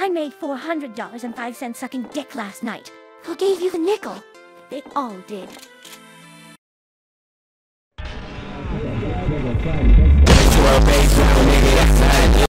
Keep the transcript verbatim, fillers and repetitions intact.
I made four hundred dollars and five cents sucking dick last night. Who gave you the nickel? They all did.